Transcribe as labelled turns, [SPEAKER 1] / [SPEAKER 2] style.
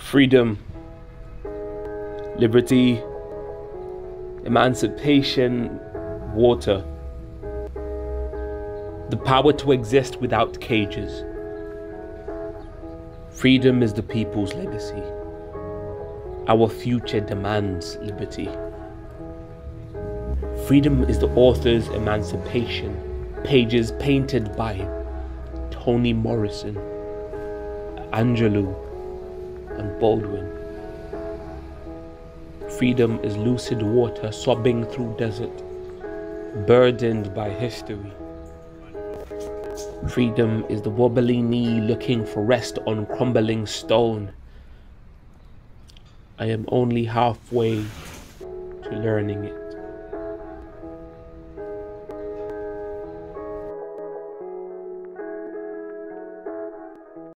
[SPEAKER 1] Freedom, liberty, emancipation, water. The power to exist without cages. Freedom is the people's legacy. Our future demands liberty. Freedom is the author's emancipation, pages painted by Toni Morrison, Angelou, and Baldwin. Freedom is lucid water sobbing through desert, burdened by history. Freedom is the wobbly knee looking for rest on crumbling stone. I am only halfway to learning it.